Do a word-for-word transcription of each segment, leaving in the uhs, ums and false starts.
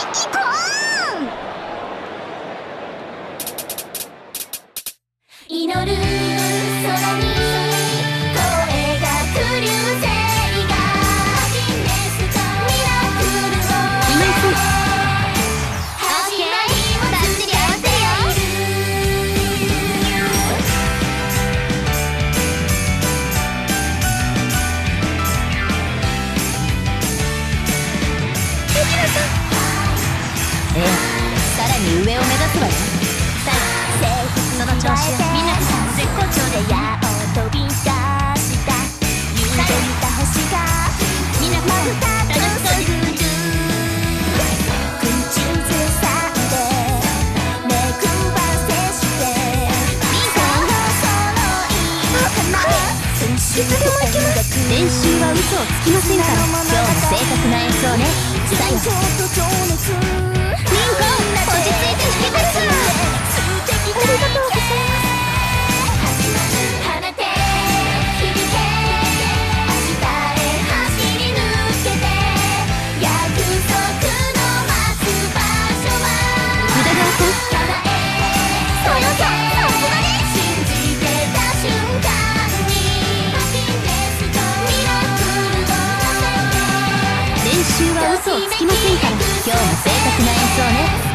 行こう。祈る空に声が来るぜ。 さらに上を目指すわよ。さあ、その調子よ。みなさん絶好調で矢を飛び出した夕で見た星がみなさん楽しそうです。口ずさんで目くばせしてみんなそろいかな。いつでも行きます。練習は嘘をつきませんから。今日も正確な演奏ね。さあ、リンコ落ち着いて弾きます。ありがとうございます。放て響け明日へ走り抜けて約束の待つ場所は宇田川さん叶えそよそさすがに信じてた瞬間にハピネスとミラクルを練習は嘘をつきませんから。今日も正確な演奏ね。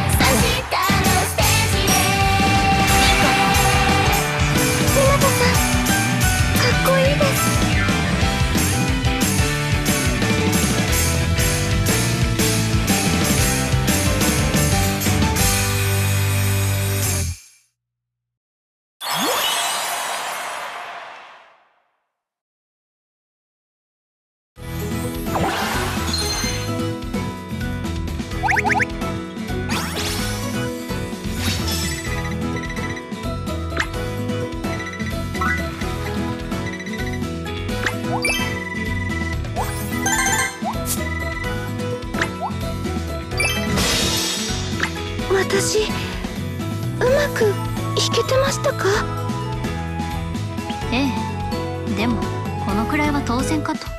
私、うまく弾けてましたか？ ええ、でもこのくらいは当然かと。